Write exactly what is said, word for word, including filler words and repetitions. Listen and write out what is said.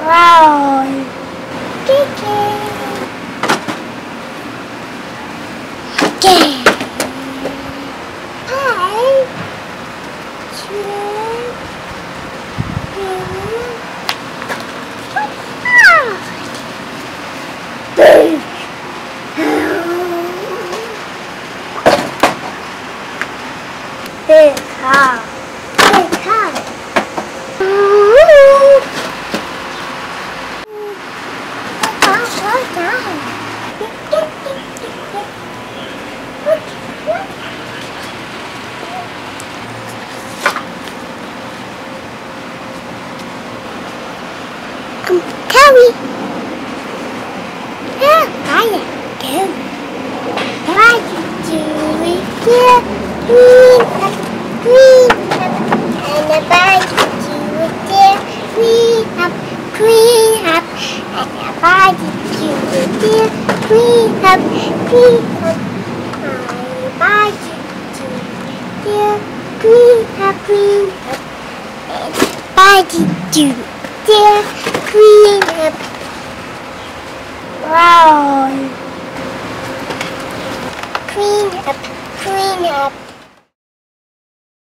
Brown. Kiki. Okay. Hi. Two. Three. Big. Big house. Big house. Um, Carrie. Yeah, I am. Why did you here? Green up, green up, and the bike you there. Green up, green up, and the bike you there. Green up, green up, and the bike you there. Green up, green up, and the bike you there. Green up, brown. Green up, green up.